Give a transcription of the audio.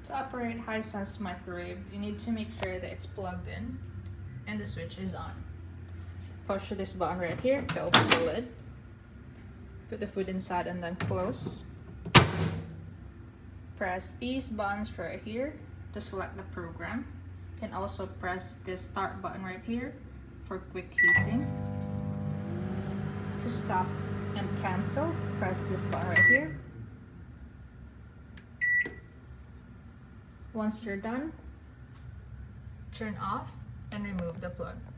To operate Hisense Microwave, you need to make sure that it's plugged in and the switch is on. Push this button right here to open the lid. Put the food inside and then close. Press these buttons right here to select the program. You can also press this start button right here for quick heating. To stop and cancel, press this button right here. Once you're done, turn off and remove the plug.